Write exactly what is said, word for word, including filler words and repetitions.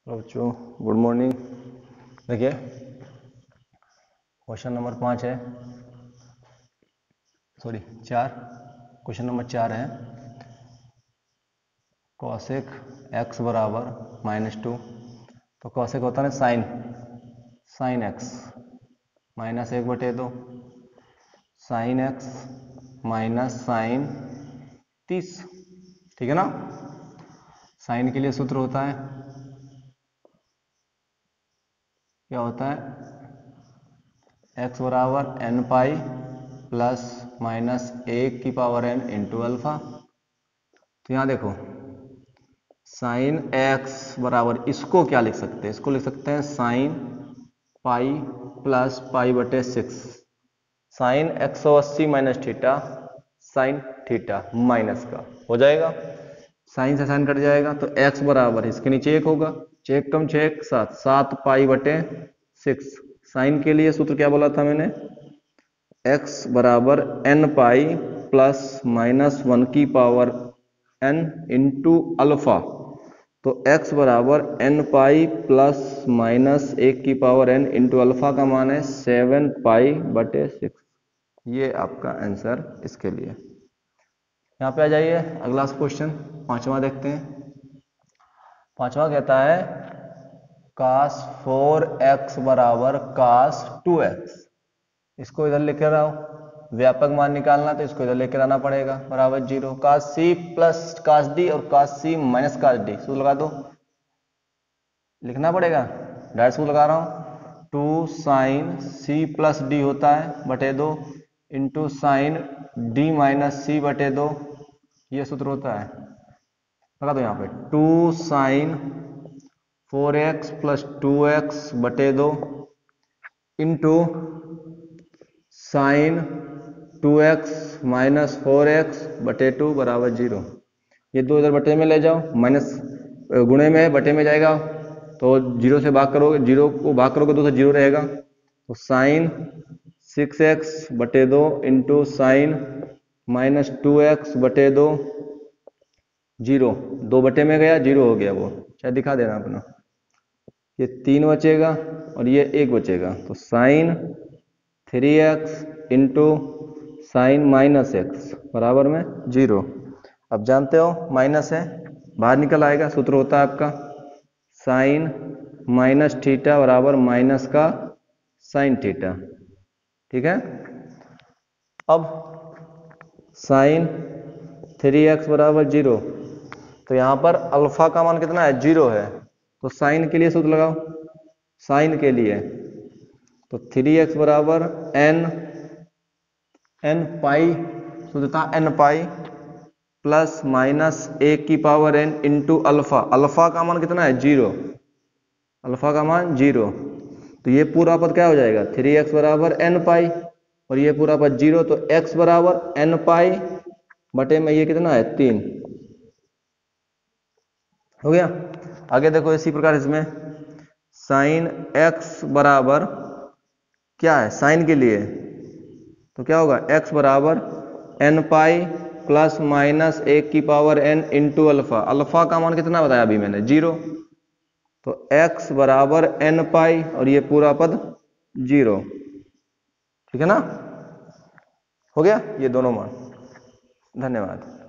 Hello बच्चों, good morning. देखिए question number पाँच है, सॉरी चार। क्वेश्चन नंबर चार है कॉसेक एक्स बराबर माइनस टू। तो कॉसेक होता है साइन साइन एक्स माइनस एक बटे दो साइन एक्स माइनस साइन तीस। ठीक है ना। साइन के लिए सूत्र होता है, क्या होता है, x बराबर एन पाई प्लस माइनस एक की पावर एन इंटू अल्फा। तो यहाँ देखो साइन x बराबर, इसको क्या लिख सकते हैं, इसको लिख सकते हैं साइन पाई प्लस पाई बटे सिक्स। साइन एक सौ अस्सी minus theta sine theta minus का हो जाएगा, साइन से साइन कट जाएगा तो x बराबर इसके नीचे एक होगा, छः कम छः सात, सात पाई बटे सिक्स। साइन के लिए सूत्र क्या बोला था मैंने, x बराबर n pi plus minus one की पावर n इंटू अल्फा। तो x बराबर n पाई प्लस माइनस एक की पावर n इंटू अल्फा का मान है सेवन पाई बटे सिक्स। ये आपका आंसर इसके लिए। यहाँ पे आ जाइए, अगला क्वेश्चन पांचवा देखते हैं। पांचवा कहता है कास फोर एक्स बराबर कास टू एक्स। इसको इधर लेकर आओ, व्यापक मान निकालना तो इसको इधर लेकर आना पड़ेगा, बराबर zero. Cos C plus cos D और कास सी माइनस कास डी, सूत्र लगा दो, लिखना पड़ेगा, डायरेक्ट सूत्र लगा रहा हूं। Two sine C plus D होता है बटे दो into sine D minus C बटे दो, ये सूत्र होता है। लगा दो यहाँ पे, two sine four x plus two x बटे दो into sine two x minus four x बटे टू बराबर जीरो। ये दो इधर बटे में ले जाओ, माइनस गुणे में बटे में जाएगा तो जीरो से भाग करोगे, जीरो को भाग करोगे दो से जीरो रहेगा। तो साइन सिक्स एक्स बटे दो into sine minus two x बटे दो, जीरो दो बटे में गया, जीरो हो गया, वो चाहे दिखा देना अपना। ये तीन बचेगा और ये एक बचेगा, तो sine three x into sine minus x बराबर में जीरो। अब जानते हो माइनस है, बाहर निकल आएगा, सूत्र होता है आपका साइन माइनस थीटा बराबर माइनस का साइन थीटा। ठीक है। अब साइन थ्री एक्स बराबर जीरो, तो यहां पर अल्फा का मान कितना है, जीरो है। तो साइन के लिए सूत्र लगाओ, साइन के लिए तो थ्री एक्स बराबर एन एन पाई, सूत्र था एन पाई प्लस माइनस एक की power n into alpha. Alpha का मान कितना है, जीरो, अल्फा का मान जीरो। तो ये पूरा पद क्या हो जाएगा, थ्री एक्स बराबर एन पाई और ये पूरा पद जीरो, तो x बराबर एन पाई बटे में ये कितना है, तीन। हो गया। आगे देखो इसी प्रकार इसमें साइन x बराबर क्या है, साइन के लिए तो क्या होगा, x बराबर एन पाई प्लस माइनस एक की power n into alpha. Alpha का मान कितना बताया अभी मैंने, जीरो। तो x बराबर एन पाई और ये पूरा पद जीरो। ठीक है ना। हो गया ये दोनों मान। धन्यवाद।